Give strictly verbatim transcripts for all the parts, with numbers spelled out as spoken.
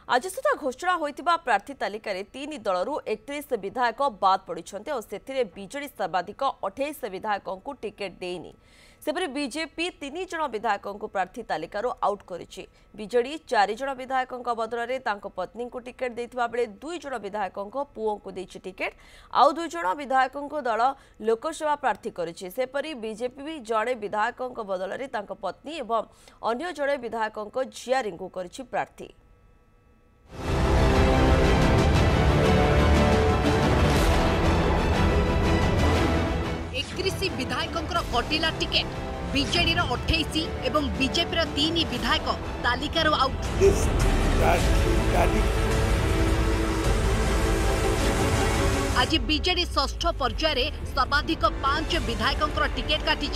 आज सुधा घोषणा होइतिबा प्रार्थी तालिकार तीन दलरू एकतीस विधायक बाद पड़ते और से बीजेडी सर्वाधिक अठाईस विधायकों को टिकेट देनी सेपरी बीजेपी तीन जन विधायकों प्रार्थी तालिकार आउट करिछि। बीजेडी चार जन विधायकों बदल में तांको पत्नी को टिकेट देथिबा बेले दुई जन विधायकों पुओं को देछि टिकेट आउ दुई जन विधायकों दल लोकसभा प्रार्थी करिछि। सेपरी बीजेपी भी जड़े विधायकों बदल में तांको पत्नी एवं अन्य जड़े विधायकों झियारी को करिछि प्रार्थी। एकतीस विधायकों कटिला टिकेट बीजेडी अठाईस एवं बीजेपी तीन विधायक तालिकार आउट। आज बीजेडी षष्ठ पर्यायर सर्वाधिक पांच विधायकों टिकेट काटी।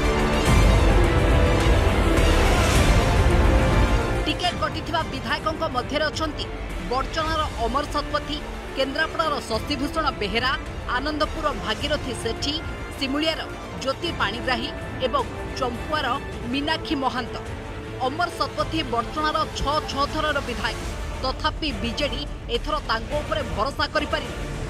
टिकेट कटिथिबा विधायकों मध्य अछंती बड़चनार अमर शतपथी, केन्द्रापड़ार शशिभूषण बेहेरा, आनंदपुर भागीरथी सेठी, सिमुलियार ज्योति पाणिग्राही एवं चंपुआर मीनाक्षी महांत। अमर शतपथी बड़चनार छह छह थरर विधायक, तथापि बीजेडी एथर तांको उपरे भरोसा करि पारि।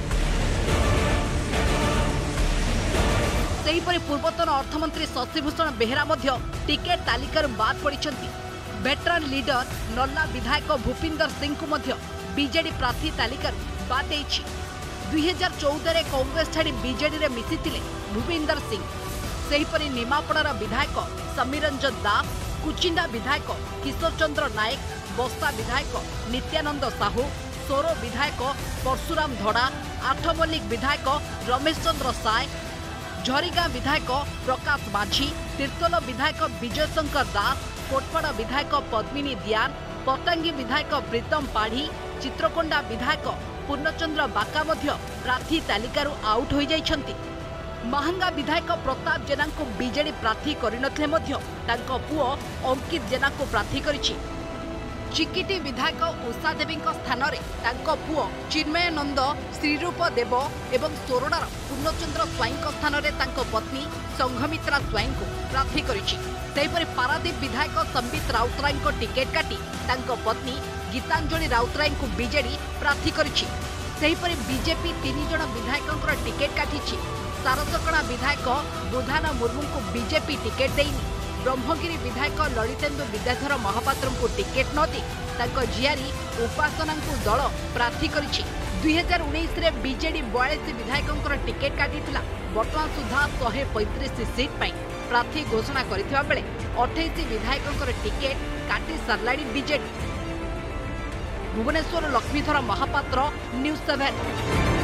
सेहीपरि पूर्वतन अर्थमंत्री शशिभूषण बेहेरा मध्य टिकेट तालिकार बाद पड़िछंती। वेटरान लीडर नल्ला विधायक भूपिंदर सिंह को मध्य बीजेडी प्रार्थी तालिकार बाद देइछि। दुई हजार चौदह रे कांग्रेस छाड़ी बीजेडी रे मिसिथिले भूपिंदर सिंह। सेहीपरि निमापड़ार विधायक समीर रंजन दास, कुचिंडा विधायक किशोर चंद्र नायक, बस्ता विधायक नित्यानंद साहू, सोरो विधायक परशुराम धड़ा, आठमल्लिक विधायक रमेश चंद्र साय, झरीगां विधायक प्रकाश माझी, तीर्तोल विधायक विजय शंकर दास, कोटपाड़ा विधायक पद्मिनी दियान, पटांगी विधायक प्रीतम पाढ़ी, चित्रकोंडा विधायक पूर्णचंद्र बाका मध्य प्रार्थी तालिकार आउट हो जाइछंती। महांगा विधायक प्रताप जेना को बीजेडी प्रार्थी करिनथले मध्य तांको पुओ अंकित जेना को प्रार्थी करिछि। चिकिटी विधायक उषा देवी स्थान रे तांको पुओ चिन्मयानंद श्रीरूप देव एवं सोरडार पूर्णचंद्र स्वाई स्थान रे तांको पत्नी संघमित्रा स्वाई को प्रार्थी करिछि। सेहीपरि पारादीप विधायक संबित राउतराय को टिकेट काटी तांको पत्नी गीतांजलि राउतराय को बीजेडी प्रार्थी करिछि। सेहीपरि बीजेपी तीन जन विधायकों टिकेट काटिछि। सारसकणा विधायक बुधान मुर्मू को बीजेपी टिकेट देइनी। ब्रह्मगिरी विधायक ललितेन्दु विद्याधर महापात्र को टिकेट न दे तांको झियारी उपासना को दल प्रार्थी करिछि। दुई हजार उन्नीस रे बीजेडी बयालीस विधायकों टिकेट काटिथिला। वर्तमान सुधा शहे पैंतीस सीट पर प्रार्थी घोषणा करथिबा बेले अठाईस विधायकों टिकेट काटी सारलाणी BJD. Bhubaneswar Laxmidhar Mahapatra, news seven.